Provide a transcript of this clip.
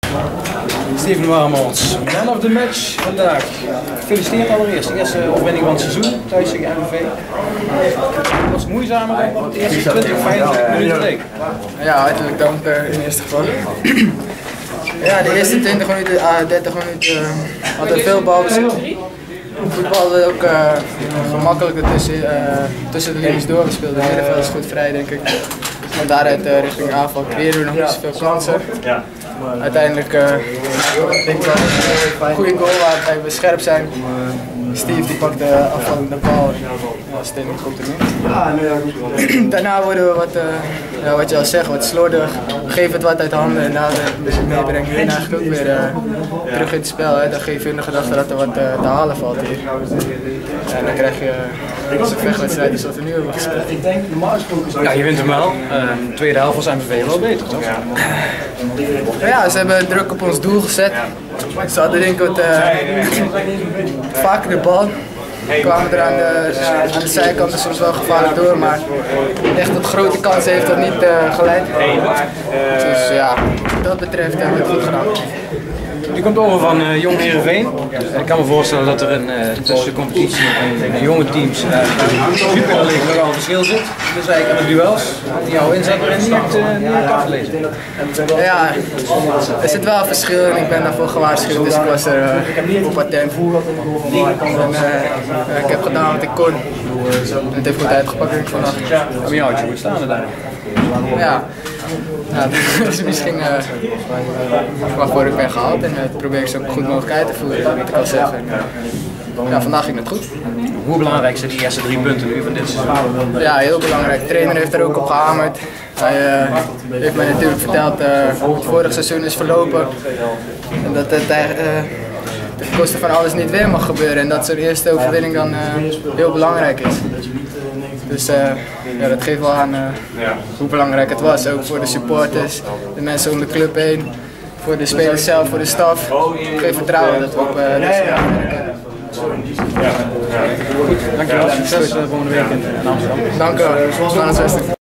Steven Warmans, man of the match vandaag. Gefeliciteerd allereerst. De eerste overwinning van het seizoen thuis tegen MVV. Het was moeizamer dan op de eerste 20, 25 minuten leek. Ja, hartelijk dank in het eerste geval. Ja, de eerste 20 minuten, 30 minuten hadden we veel balbezit. Voetbal werd ook gemakkelijk tussen de linies doorgespeeld. Het middenveld is goed vrij, denk ik. Van daaruit richting aanval creëren we nog niet zoveel kansen. Uiteindelijk denk ik wel een goede goal waarbij we scherp zijn. Steve die pakt de afvallende bal. Ja, Steen komt er niet. Daarna worden we wat je al zegt, wat slordig. We geven het wat uit handen en daar brengen we eigenlijk ook weer terug in het spel. Hè. Dan geef je de gedachte dat er wat te halen valt hier. En dan krijg je zo'n vechtwedstrijd zoals we nu hebben gespeeld. Ja, je wint hem wel. De tweede helft was MVV wel beter, toch? Ja, ze hebben druk op ons doel gezet. Ze hadden denk ik wat vaker de bal. We kwamen er aan de zijkant soms wel gevaarlijk door, maar echt tot grote kansen heeft dat niet geleid. Dus ja, wat dat betreft hebben we het goed gedaan. Je komt over van Jong Heerenveen. Ik kan me voorstellen dat er tussen de competitie en de jonge teams Super League nogal een verschil zit. Dus eigenlijk aan de duels die jouw inzet erin niet hebt afgelezen. Ja, er zit wel een verschil en ik ben daarvoor gewaarschuwd, dus ik was er op attent. Ik heb gedaan wat ik kon. Het heeft goed uitgepakt denk ik vandaag. Maar je houdt je goed staan daar. Ja, dat is misschien waarvoor ik ben gehaald en dat probeer ik zo goed mogelijk uit te voeren, dat ik al zeg. Ja, vandaag ging het goed. Hoe belangrijk zijn die eerste 3 punten nu van dit seizoen? Ja, heel belangrijk. De trainer heeft er ook op gehamerd. Hij heeft mij natuurlijk verteld hoe het vorig seizoen is verlopen. En dat het ten koste van alles niet weer mag gebeuren en dat zo'n eerste overwinning dan heel belangrijk is. Dus ja, dat geeft wel aan hoe belangrijk het was, ook voor de supporters, de mensen om de club heen, voor de spelers zelf, voor de staf. Ik geef vertrouwen dat we op deze jaar werken. Goed, dankjewel. Succes volgende week in Amsterdam. Dank u wel.